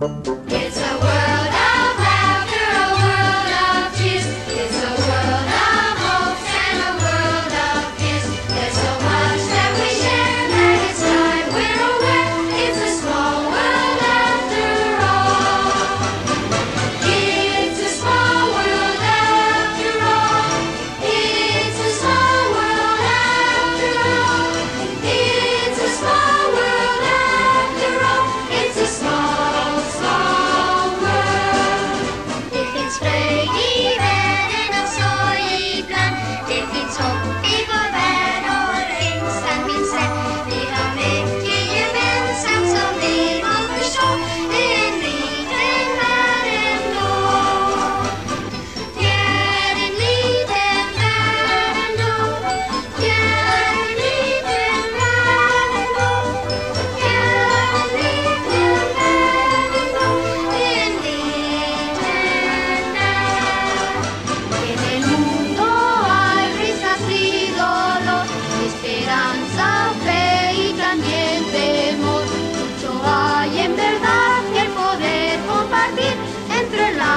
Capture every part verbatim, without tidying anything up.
It's a world of laughter, a world of tears. It's a world of hopes and a world of fears. There's so much that we share that it's time we're aware. It's a small world after all. It's a small world after all. It's a small world after all. It's a small world after all. It's a small, small world. Det finns fröjd i världen och sorg ibland. Det finns hopp i vår värld och längtan minns det. Vi har mycket gemensamt som vi må förstå. Det är en liten värld ändå. Det är en liten värld ändå. Det är en liten värld ändå. Det är en liten värld ändå. Det är en liten värld. En el mundo hay risas, frid och luz, esperanza, fe y también temor. Mucho hay en verdad que poder compartir entre la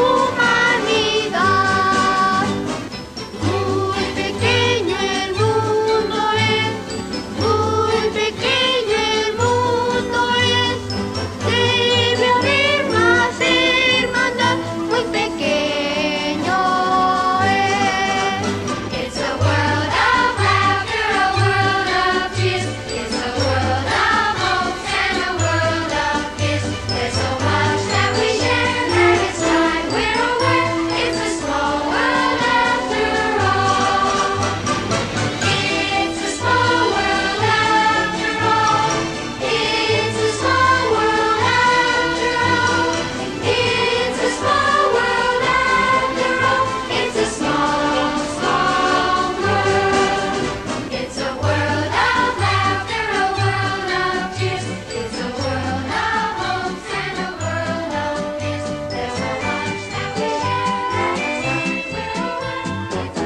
humanidad. Muy pequeño el mundo es, muy pequeño el mundo es. Debe haber más hermandad, muy pequeño es. It's a world of laughter, a world of tears. It's a world of hopes and a world of fears. There's so much that we share that it's time we're aware. It's a small world after all. It's a small world after all. It's a small world after all. It's a small world after all. It's a small, small world. It's a world of laughter, a world of tears. It's a world of hopes and a world of fears. There's so much that we share that it's time we're aware. It's a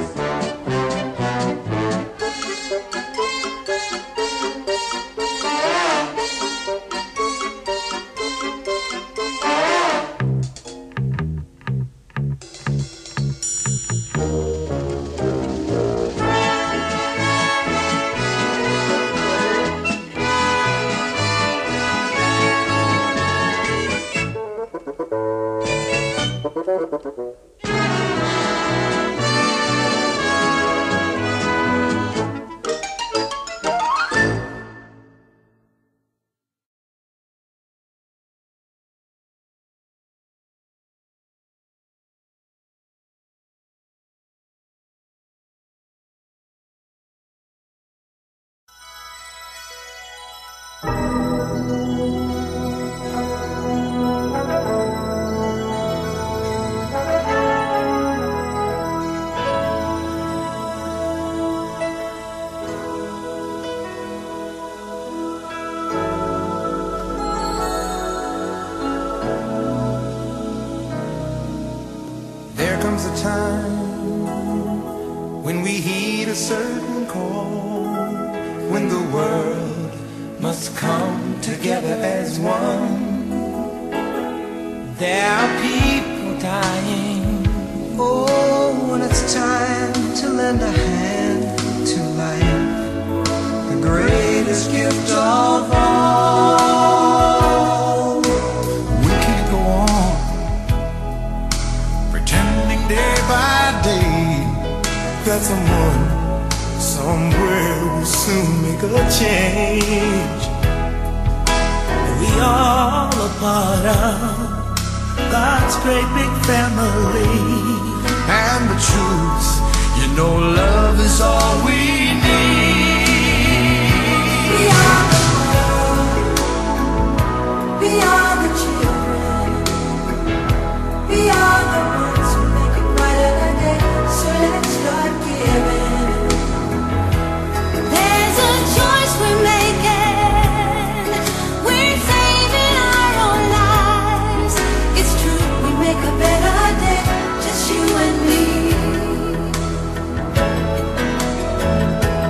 There comes a time when we heed a certain call, when the world must come together as one. There are people dying. Oh, when it's time to lend a hand to life, the greatest gift of all. We can't go on pretending day by day that someone somewhere will soon make a change. We all a part of God's great big family, and the truth, you know, love is all we need. We are the world, we are the children, we are the ones who make it brighter than day. So let's start giving. There's a choice we're making. We're saving our own lives. It's true, we make a better day, just you and me.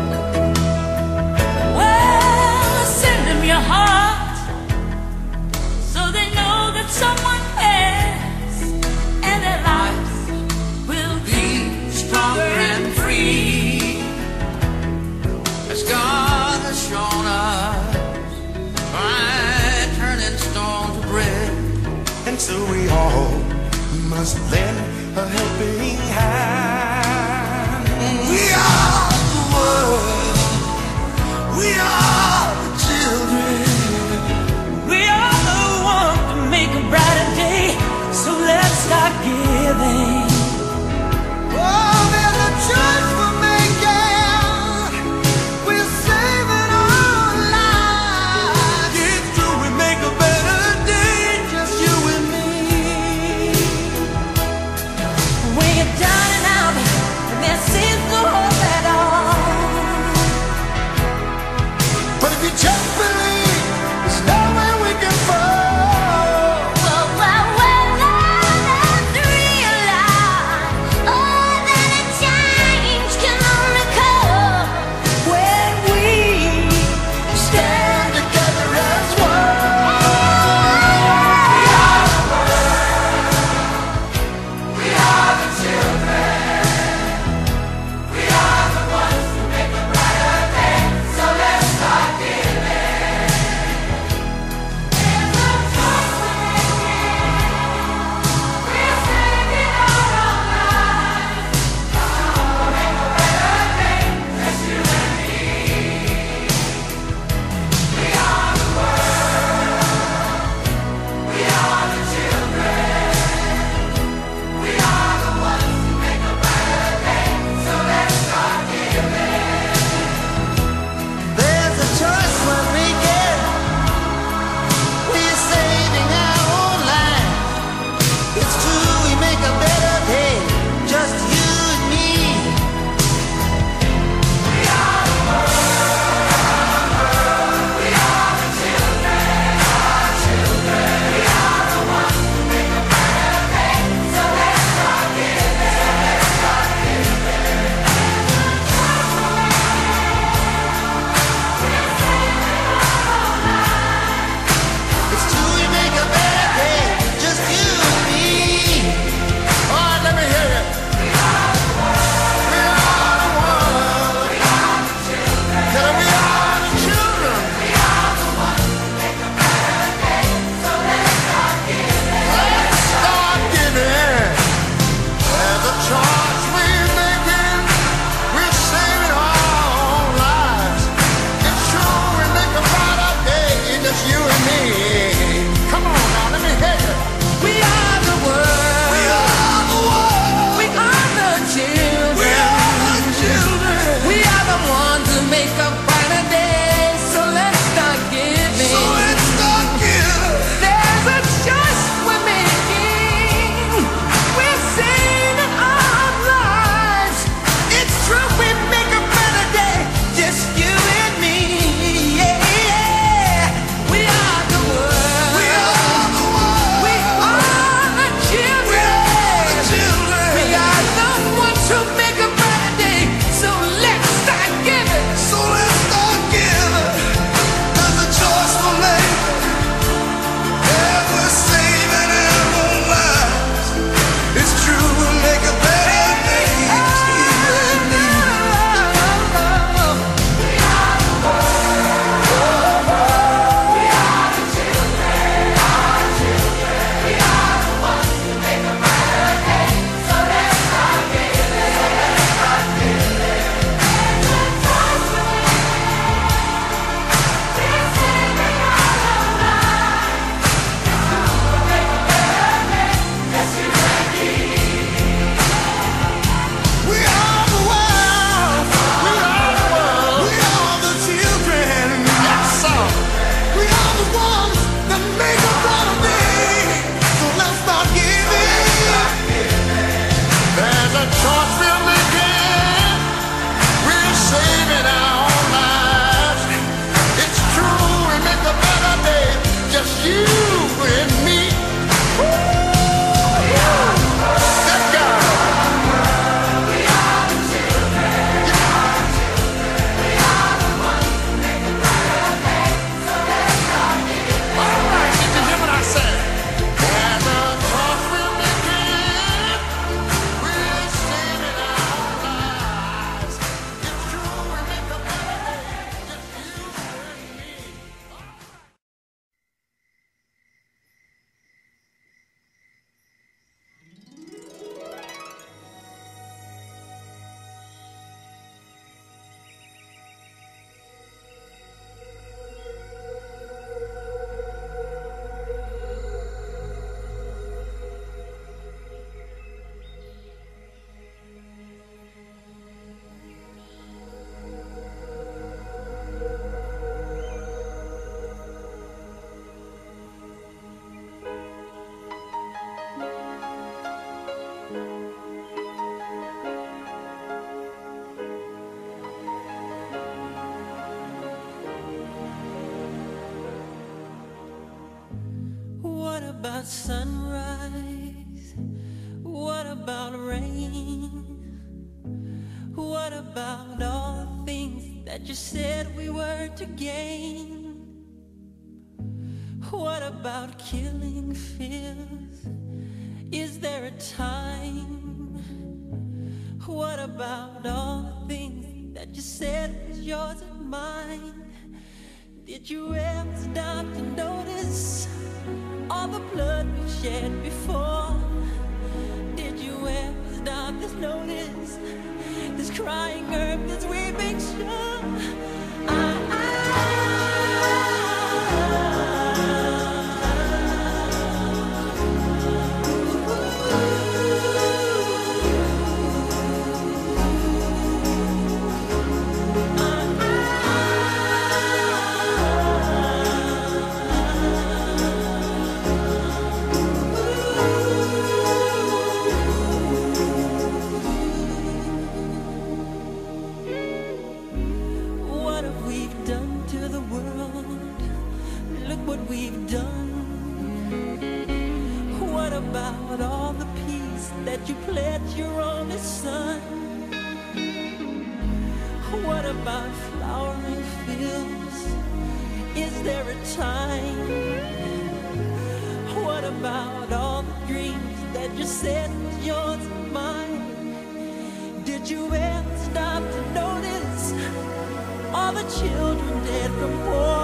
must lend a helping hand. We are the world. We are the children. We are the one to make a brighter day. So let's start giving. Oh, there's a choice we're making. We're saving our lives. It's true, we make a better day, just you and me. When you're down and out, about sunrise? What about rain? What about all the things that you said we were to gain? What about killing fears? Is there a time? What about all the things that you said was yours and mine? Did you ever stop to notice all the blood we shed before? Did you ever stop to notice this crying earth, this weeping shore? I, I, what we've done. What about all the peace that you pledged your only son? What about flowering fields? Is there a time? What about all the dreams that you said was yours and mine? Did you ever stop to notice all the children dead from war?